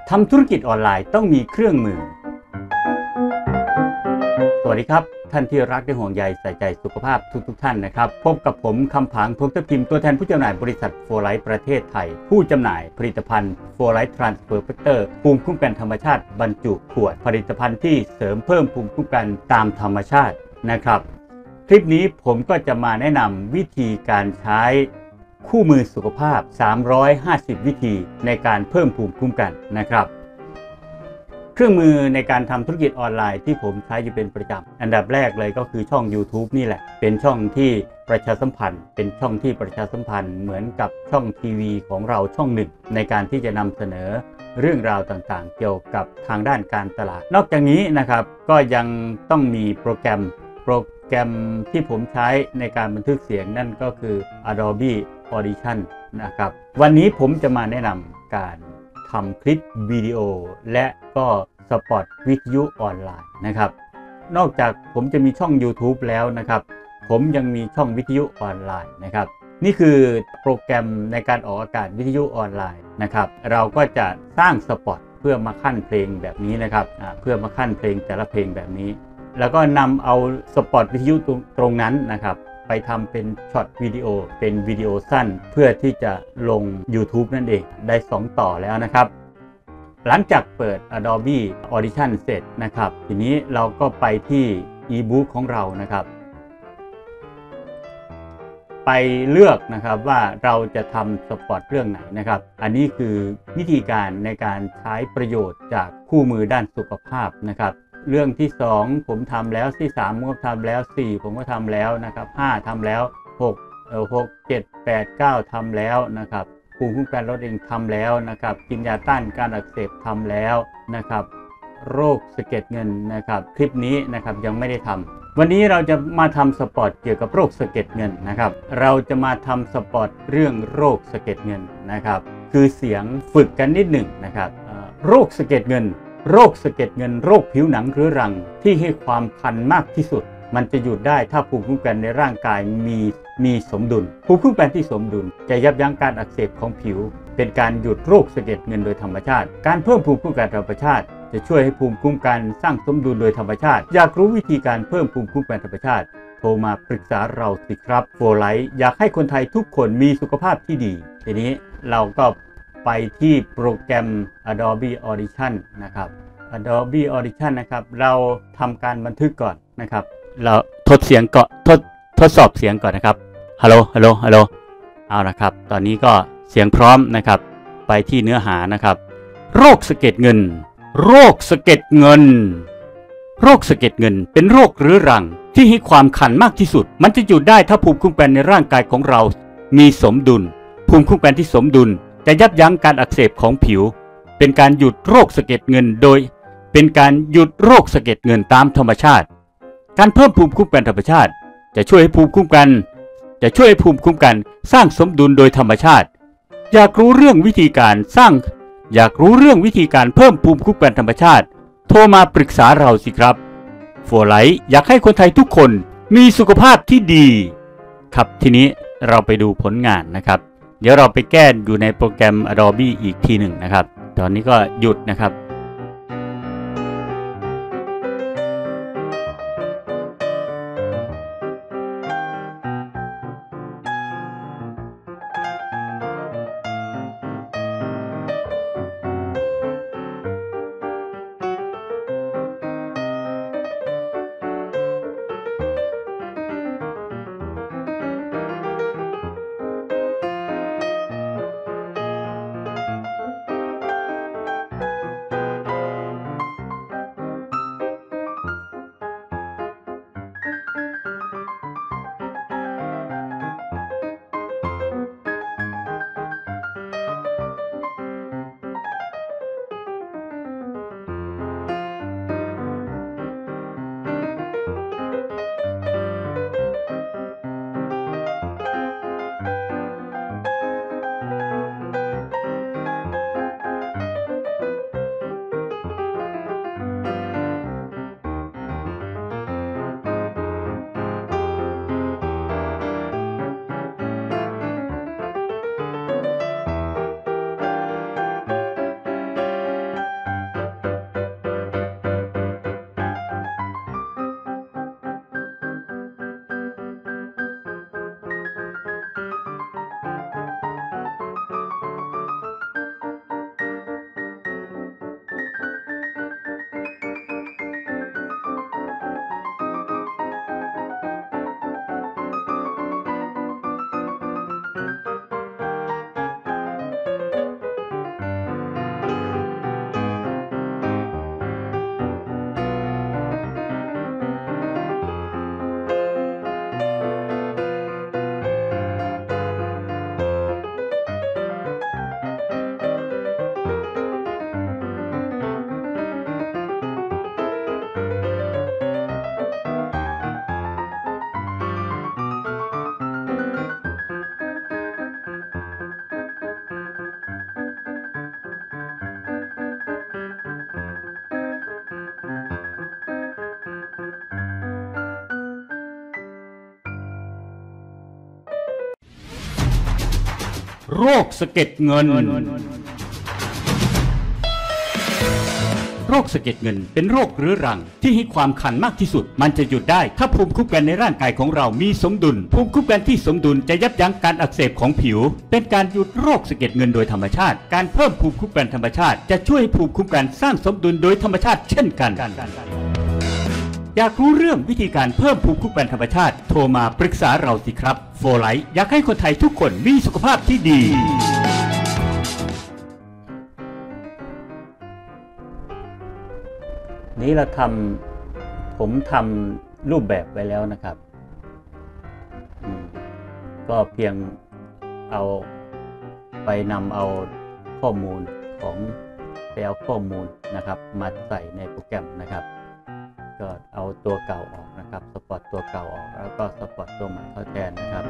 ทำธุรกิจออนไลน์ต้องมีเครื่องมือสวัสดีครับท่านที่รักและห่วงใยใส่ใจสุขภาพทุกท่านนะครับพบกับผมคำผางพงษ์ทัพทิมตัวแทนผู้จำหน่ายบริษัทโฟร์ไลท์ประเทศไทยผู้จำหน่ายผลิตภัณฑ์โฟร์ไลท์ทรานสเฟอร์แฟคเตอร์ภูมิคุ้มกันธรรมชาติบรรจุขวดผลิตภัณฑ์ที่เสริมเพิ่มภูมิคุ้มกันตามธรรมชาตินะครับคลิปนี้ผมก็จะมาแนะนำวิธีการใช้คู่มือสุขภาพ350วิธีในการเพิ่มภูมิคุ้มกันนะครับเครื่องมือในการทำธุรกิจออนไลน์ที่ผมใช้อยู่เป็นประจำอันดับแรกเลยก็คือช่อง YouTube นี่แหละเป็นช่องที่ประชาสัมพันธ์เป็นช่องที่ประชาสัมพันธ์เหมือนกับช่องทีวีของเราช่องหนึ่งในการที่จะนำเสนอเรื่องราวต่างๆเกี่ยวกับทางด้านการตลาดนอกจากนี้นะครับก็ยังต้องมีโปรแกรมที่ผมใช้ในการบันทึกเสียงนั่นก็คือ Adobe Audition นะครับวันนี้ผมจะมาแนะนำการทำคลิปวิดีโอและก็สปอตวิทยุออนไลน์นะครับนอกจากผมจะมีช่อง YouTube แล้วนะครับผมยังมีช่องวิทยุออนไลน์นะครับนี่คือโปรแกรมในการออกอากาศวิทยุออนไลน์นะครับเราก็จะสร้างสปอตเพื่อมาขั้นเพลงแบบนี้นะครับเพื่อมาขั้นเพลงแต่ละเพลงแบบนี้แล้วก็นำเอาสปอตวิทยุตรงนั้นนะครับไปทำเป็นช็อตวิดีโอเป็นวิดีโอสั้นเพื่อที่จะลง YouTube นั่นเองได้2ต่อแล้วนะครับหลังจากเปิด Adobe Audition เสร็จนะครับทีนี้เราก็ไปที่ e-book ของเรานะครับไปเลือกนะครับว่าเราจะทำสปอตเรื่องไหนนะครับอันนี้คือวิธีการในการใช้ประโยชน์จากคู่มือด้านสุขภาพนะครับเรื่องที่2ผมทำแล้วที่3ผมก็ทำแล้ว4ผมก็ทำแล้วนะครับ5ทำแล้ว6 7 8 9ทำแล้วนะครับภูมิคุ้มกันลดเองทำแล้วนะครับกินยาต้านการอักเสบทำแล้วนะครับโรคสะเก็ดเงินนะครับคลิปนี้นะครับยังไม่ได้ทำวันนี้เราจะมาทำสปอตเกี่ยวกับโรคสะเก็ดเงินนะครับเราจะมาทำสปอตเรื่องโรคสะเก็ดเงินนะครับคือเสียงฝึกกันนิดหนึ่งนะครับโรคสะเก็ดเงินโรคสะเก็ดเงินโรคผิวหนังเรื้อรังที่ให้ความคันมากที่สุดมันจะหยุดได้ถ้าภูมิคุ้มกันในร่างกายมีสมดุลภูมิคุ้มกันที่สมดุลจะยับยั้งการอักเสบของผิวเป็นการหยุดโรคสะเก็ดเงินโดยธรรมชาติการเพิ่มภูมิคุ้มกันธรรมชาติจะช่วยให้ภูมิคุ้มกันสร้างสมดุลโดยธรรมชาติอยากรู้วิธีการเพิ่มภูมิคุ้มกันธรรมชาติโทรมาปรึกษาเราสิครับโฟร์ไลท์อยากให้คนไทยทุกคนมีสุขภาพที่ดีทีนี้เราก็ไปที่โปรแกรม Adobe Audition นะครับ Adobe Audition นะครับเราทำการบันทึกก่อนนะครับเราทดสอบเสียงก่อนนะครับฮัลโหลเอาละครับตอนนี้ก็เสียงพร้อมนะครับไปที่เนื้อหานะครับโรคสะเก็ดเงินโรคสะเก็ดเงินโรคสะเก็ดเงินเป็นโรคเรื้อรังที่ให้ความคันมากที่สุดมันจะหยุดได้ถ้าภูมิคุ้มกันในร่างกายของเรามีสมดุลภูมิคุ้มกันที่สมดุลจะยับยั้งการอักเสบของผิวเป็นการหยุดโรคสะเก็ดเงินโดยเป็นการหยุดโรคสะเก็ดเงินตามธรรมชาติการเพิ่มภูมิคุ้มกันธรรมชาติจะช่วยให้ภูมิคุ้มกันสร้างสมดุลโดยธรรมชาติอยากรู้เรื่องวิธีการเพิ่มภูมิคุ้มกันธรรมชาติโทรมาปรึกษาเราสิครับโฟร์ไลท์อยากให้คนไทยทุกคนมีสุขภาพที่ดีครับทีนี้เราไปดูผลงานนะครับเดี๋ยวเราไปแก้อยู่ในโปรแกรม Adobe อีกทีหนึ่งนะครับตอนนี้ก็หยุดนะครับโรคสะเก็ดเงินโรคสะเก็ดเงินเป็นโรคเรื้อรังที่ให้ความคันมากที่สุดมันจะหยุดได้ถ้าภูมิคุ้มกันในร่างกายของเรามีสมดุลภูมิคุ้มกันที่สมดุลจะยับยั้งการอักเสบของผิวเป็นการหยุดโรคสะเก็ดเงินโดยธรรมชาติการเพิ่มภูมิคุ้มกันธรรมชาติจะช่วยให้ภูมิคุ้มกันสร้างสมดุลโดยธรรมชาติเช่นกันอยากรู้เรื่องวิธีการเพิ่มภูมิคุ้มกันธรรมชาติโทรมาปรึกษาเราสิครับโฟไลท์อยากให้คนไทยทุกคนมีสุขภาพที่ดีนี้ผมทำรูปแบบไว้แล้วนะครับก็เพียงเอาข้อมูลไปเอาข้อมูลนะครับมาใส่ในโปรแกรมนะครับก็เอาตัวเก่าออกนะครับสปอร์ตตัวเก่าออกแล้วก็สปอร์ตตัวใหม่เข้าแทนนะครับ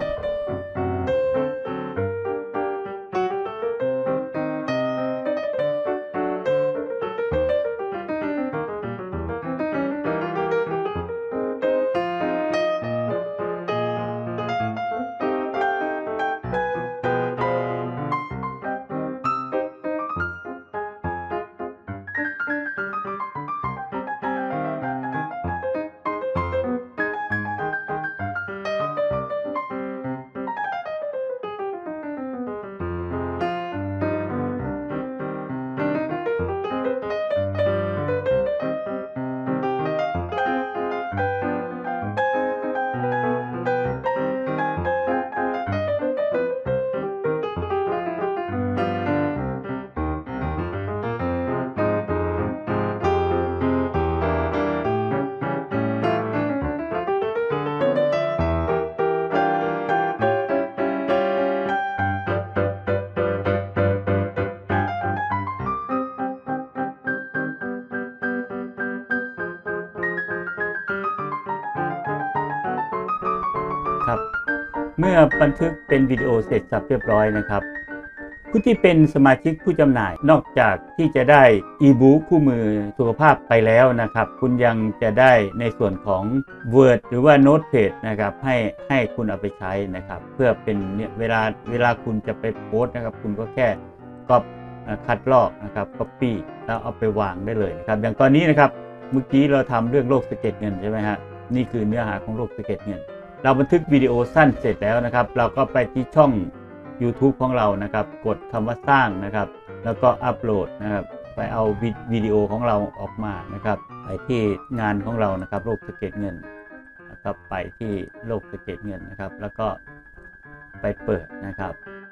เมื่อบันทึกเป็นวิดีโอเสร็จสับเรียบร้อยนะครับผู้ที่เป็นสมาชิกผู้จำหน่ายนอกจากที่จะได้อีบุ๊กคู่มือสุขภาพไปแล้วนะครับคุณยังจะได้ในส่วนของ Word หรือว่า Notepad นะครับให้คุณเอาไปใช้นะครับเพื่อเป็นเนี่ยเวลาคุณจะไปโพสต์นะครับคุณก็แค่คัดลอกนะครับ Copy แล้วเอาไปวางได้เลยนะครับอย่างตอนนี้นะครับเมื่อกี้เราทำเรื่องโรคสะเก็ดเงินใช่ไหมฮะนี่คือเนื้อหาของโรคสะเก็ดเงินเราบันทึกวิดีโอสั้นเสร็จแล้วนะครับเราก็ไปที่ช่อง YouTube ของเรานะครับกดคำว่าสร้างนะครับแล้วก็อัปโหลดนะครับไปเอาวิดีโอของเราออกมานะครับไปที่งานของเรานะครับโรคสะเก็ดเงินนะครับไปที่โรคสะเก็ดเงินนะครับแล้วก็ไปเปิดนะครับ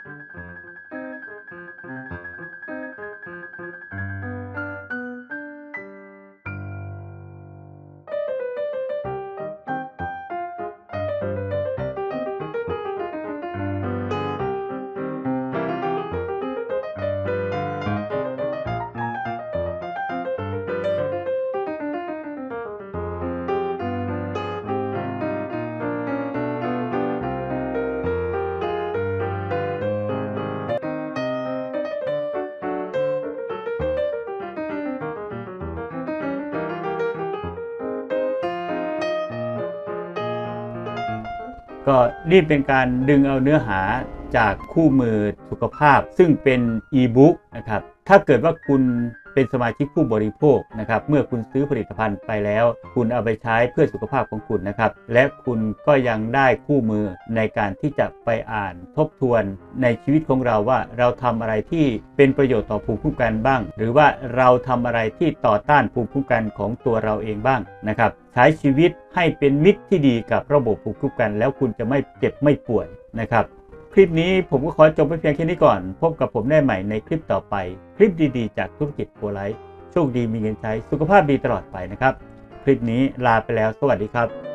ก็นี่เป็นการดึงเอาเนื้อหาจากคู่มือสุขภาพซึ่งเป็นอีบุ๊กนะครับถ้าเกิดว่าคุณเป็นสมาชิกผู้บริโภคนะครับเมื่อคุณซื้อผลิตภัณฑ์ไปแล้วคุณเอาไปใช้เพื่อสุขภาพของคุณนะครับและคุณก็ยังได้คู่มือในการที่จะไปอ่านทบทวนในชีวิตของเราว่าเราทำอะไรที่เป็นประโยชน์ต่อภูมิคุ้มกันบ้างหรือว่าเราทำอะไรที่ต่อต้านภูมิคุ้มกันของตัวเราเองบ้างนะครับใช้ชีวิตให้เป็นมิตรที่ดีกับระบบภูมิคุ้มกันแล้วคุณจะไม่เจ็บไม่ป่วยนะครับคลิปนี้ผมก็ขอจบไปเพียงแค่นี้ก่อนพบกับผมได้ใหม่ในคลิปต่อไปคลิปดีๆจากธุรกิจโฟไลท์โชคดีมีเงินใช้สุขภาพดีตลอดไปนะครับคลิปนี้ลาไปแล้วสวัสดีครับ